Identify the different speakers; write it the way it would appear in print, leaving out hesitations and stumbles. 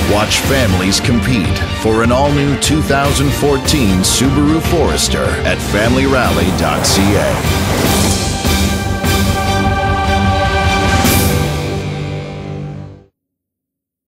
Speaker 1: Watch families compete for an all-new 2014 Subaru Forester at familyrally.ca.